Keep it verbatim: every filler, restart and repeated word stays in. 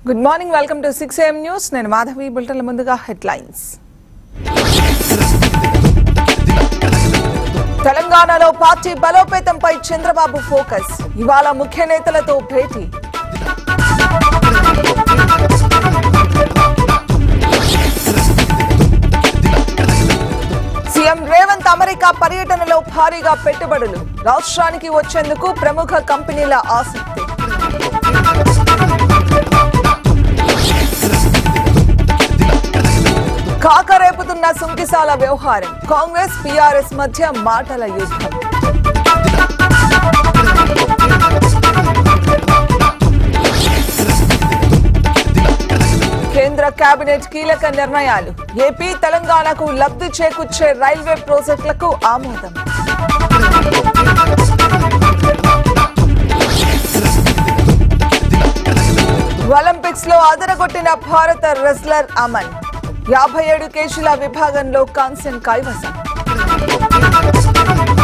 Good morning, welcome to six A M News. Nenu Madhavi bulletin munduga headlines. Telangana lo party balopetampai Chandrababu focus. Ivala mukhya netalato bheti. CM Revanth America పర్యటనలో భారీగా పెట్టుబడులు రాష్ట్రానికి వచ్చేందుకు ప్రముఖ కంపెనీల ఆసక్తి. కాకరేపుతున్న సుంకిసాల వ్యవహారం కాంగ్రెస్ పీఆర్ఎస్ మధ్య మాటల యుద్ధం. కేంద్ర కేబినెట్ కీలక నిర్ణయాలు ఏపీ తెలంగాణకు లబ్ధి చేకూర్చే రైల్వే ప్రాజెక్టులకు ఆమోదం. ఒలింపిక్స్ లో అదరగొట్టిన భారత రెజ్లర్ అమన్ యాభై ఏడు కేజీల విభాగంలో కాంస్యం కైవసం.